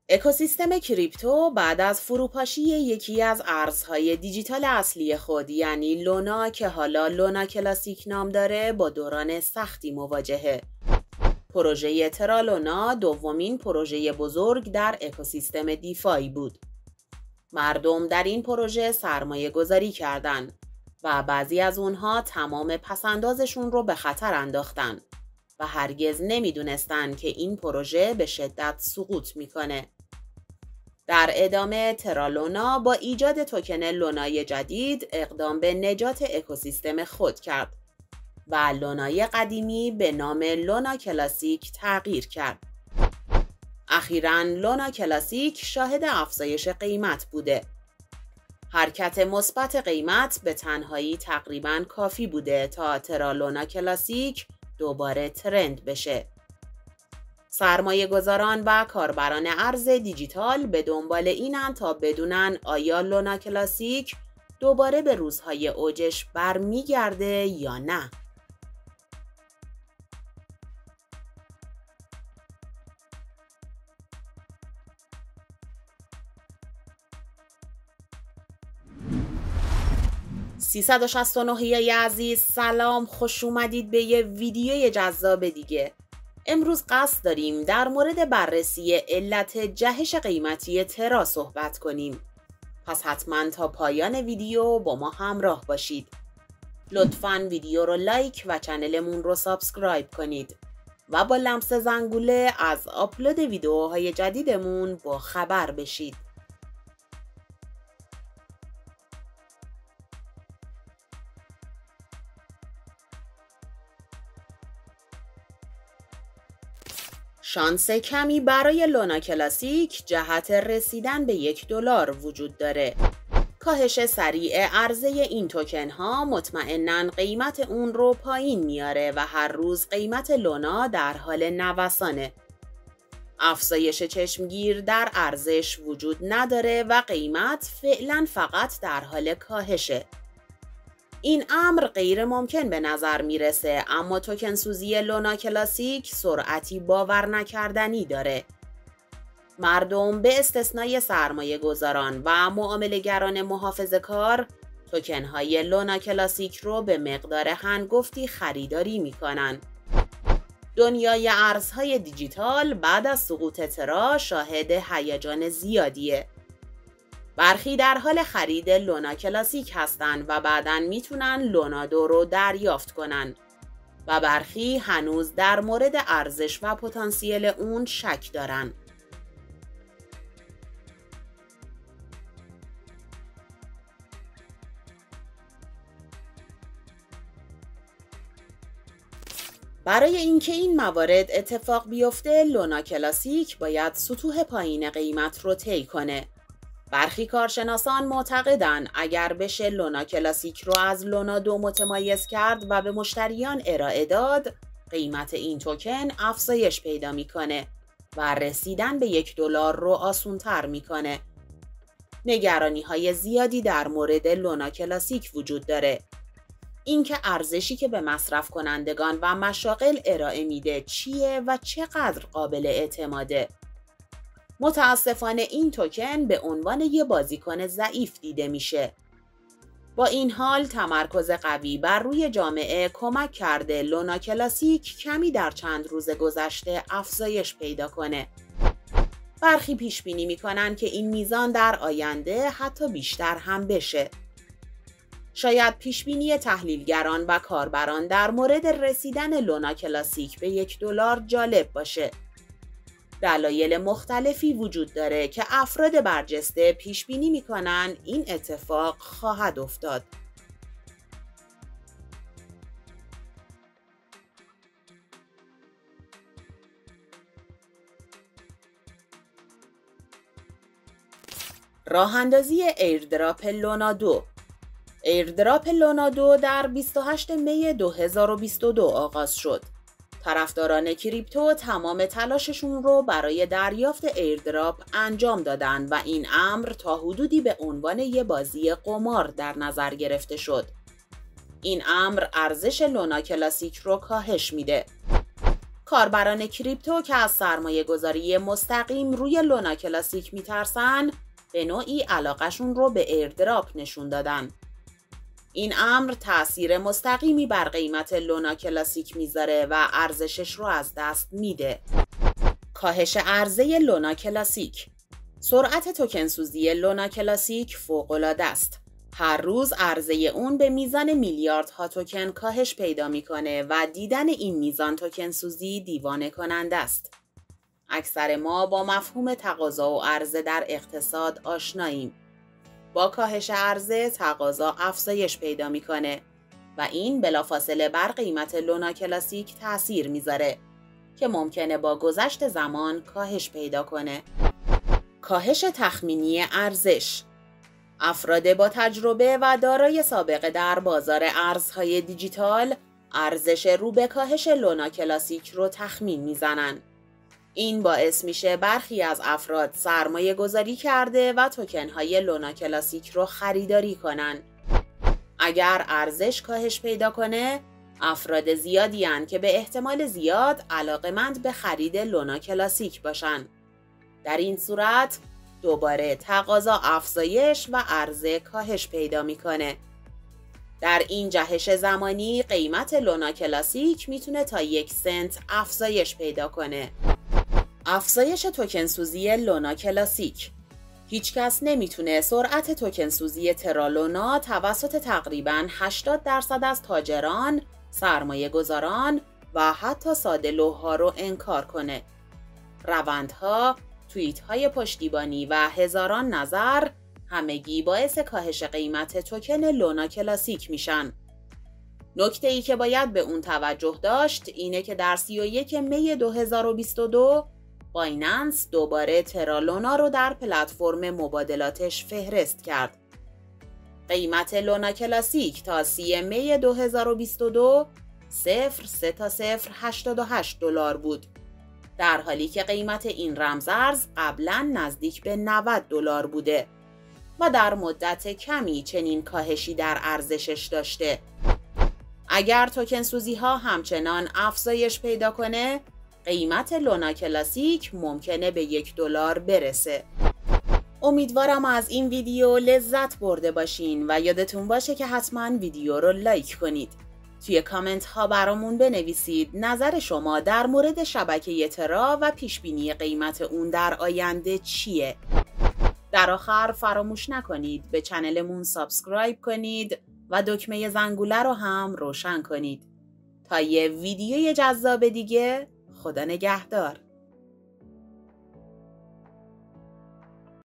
اکوسیستم کریپتو بعد از فروپاشی یکی از ارزهای دیجیتال اصلی خود یعنی لونا که حالا لونا کلاسیک نام داره با دوران سختی مواجهه. پروژه ترالونا دومین پروژه بزرگ در اکوسیستم دیفای بود. مردم در این پروژه سرمایه گذاری کردند و بعضی از اونها تمام پسندازشون رو به خطر انداختن و هرگز نمیدونستن که این پروژه به شدت سقوط میکنه. در ادامه ترالونا با ایجاد توکن لونای جدید اقدام به نجات اکوسیستم خود کرد و لونای قدیمی به نام لونا کلاسیک تغییر کرد. اخیراً لونا کلاسیک شاهد افزایش قیمت بوده. حرکت مثبت قیمت به تنهایی تقریباً کافی بوده تا ترالونا کلاسیک دوباره ترند بشه. سرمایه گذاران و کاربران ارز دیجیتال به دنبال اینن تا بدونن آیا لونا کلاسیک دوباره به روزهای اوجش برمیگرده یا نه. ی عزیز سلام، خوش اومدید به یه ویدیوی جذاب دیگه. امروز قصد داریم در مورد بررسی علت جهش قیمتی ترا صحبت کنیم. پس حتما تا پایان ویدیو با ما همراه باشید. لطفاً ویدیو رو لایک و چنلمون رو سابسکرایب کنید و با لمس زنگوله از آپلود ویدیوهای جدیدمون با خبر بشید. شانس کمی برای لونا کلاسیک جهت رسیدن به $1 وجود داره. کاهش سریع عرضه این توکن ها مطمئناً قیمت اون رو پایین میاره و هر روز قیمت لونا در حال نوسانه. افزایش چشمگیر در ارزش وجود نداره و قیمت فعلاً فقط در حال کاهشه. این امر غیر ممکن به نظر میرسه، اما توکن سوزی لونا کلاسیک سرعتی باور نکردنی داره. مردم به استثنای سرمایه گذاران و معامله‌گران محافظه کار توکن های لونا کلاسیک رو به مقدار هنگفتی خریداری میکنن. دنیای ارزهای دیجیتال بعد از سقوط ترا شاهد هیجان زیادیه. برخی در حال خرید لونا کلاسیک هستن و بعداً میتونن لونا 2 رو دریافت کنن و برخی هنوز در مورد ارزش و پتانسیل اون شک دارن. برای اینکه این موارد اتفاق بیفته لونا کلاسیک باید سطوح پایین قیمت رو طی کنه. برخی کارشناسان معتقدن اگر بشه لونا کلاسیک رو از لونا 2 متمایز کرد و به مشتریان ارائه داد، قیمت این توکن افزایش پیدا میکنه و رسیدن به $1 رو آسان‌تر میکنه. نگرانی های زیادی در مورد لونا کلاسیک وجود داره. اینکه ارزشی که به مصرف کنندگان و مشاغل ارائه میده چیه و چقدر قابل اعتماده. متاسفانه این توکن به عنوان یه بازیکن ضعیف دیده میشه. با این حال تمرکز قوی بر روی جامعه کمک کرده لونا کلاسیک کمی در چند روز گذشته افزایش پیدا کنه. برخی پیش بینی میکنن که این میزان در آینده حتی بیشتر هم بشه. شاید پیش بینی تحلیلگران و کاربران در مورد رسیدن لونا کلاسیک به $1 جالب باشه. دلایل مختلفی وجود داره که افراد برجسته پیش بینی میکنن این اتفاق خواهد افتاد. راه اندازی ایردراپ لونا 2. ایردراپ لونا 2 در 28 می 2022 آغاز شد. طرفداران کریپتو تمام تلاششون رو برای دریافت ایردراپ انجام دادن و این امر تا حدودی به عنوان یه بازی قمار در نظر گرفته شد. این امر ارزش لونا کلاسیک رو کاهش میده. کاربران کریپتو که از سرمایه گذاری مستقیم روی لونا کلاسیک میترسن، به نوعی علاقشون رو به ایردراپ نشون دادن. این امر تأثیر مستقیمی بر قیمت لونا کلاسیک میذاره و ارزشش رو از دست میده. کاهش عرضه لونا کلاسیک. سرعت توکن سوزی لونا کلاسیک فوق‌العاده است. هر روز عرضه اون به میزان میلیاردها توکن کاهش پیدا میکنه و دیدن این میزان توکن سوزی دیوانه کننده است. اکثر ما با مفهوم تقاضا و عرضه در اقتصاد آشناییم. با کاهش عرضه تقاضا افزایش پیدا میکنه و این بلافاصله بر قیمت لونا کلاسیک تأثیر میذاره که ممکنه با گذشت زمان کاهش پیدا کنه. کاهش تخمینی ارزش. افراد با تجربه و دارای سابقه در بازار ارزهای دیجیتال ارزش رو به کاهش لونا کلاسیک رو تخمین میزنن. این باعث میشه برخی از افراد سرمایه گذاری کرده و توکن های لونا کلاسیک رو خریداری کنن. اگر ارزش کاهش پیدا کنه، افراد زیادی هستند که به احتمال زیاد علاقمند به خرید لونا کلاسیک باشن. در این صورت دوباره تقاضا افزایش و عرضه کاهش پیدا میکنه. در این جهش زمانی قیمت لونا کلاسیک میتونه تا 1 سنت افزایش پیدا کنه. افزایش توکن سوزی لونا کلاسیک. هیچ کس نمیتونه سرعت توکن سوزی ترالونا توسط تقریباً 80% از تاجران، سرمایه گذاران و حتی ساده‌لوح‌ها رو انکار کنه. روندها، توییت‌های پشتیبانی و هزاران نظر همگی باعث کاهش قیمت توکن لونا کلاسیک میشن. نکته‌ای که باید به اون توجه داشت اینه که در 31 می 2022 بایننس دوباره ترالونا رو در پلتفرم مبادلاتش فهرست کرد. قیمت لونا کلاسیک تا 30 می 2022 $0.0088 بود، در حالی که قیمت این رمزارز قبلا نزدیک به $90 بوده و در مدت کمی چنین کاهشی در ارزشش داشته. اگر توکن سوزی ها همچنان افزایش پیدا کنه، قیمت لونا کلاسیک ممکنه به $1 برسه. امیدوارم از این ویدیو لذت برده باشین و یادتون باشه که حتما ویدیو رو لایک کنید. توی کامنت ها برامون بنویسید نظر شما در مورد شبکه ترا و پیشبینی قیمت اون در آینده چیه؟ در آخر فراموش نکنید به چنلمون سابسکرایب کنید و دکمه زنگوله رو هم روشن کنید. تا یه ویدیوی جذاب دیگه، خدا نگهدار.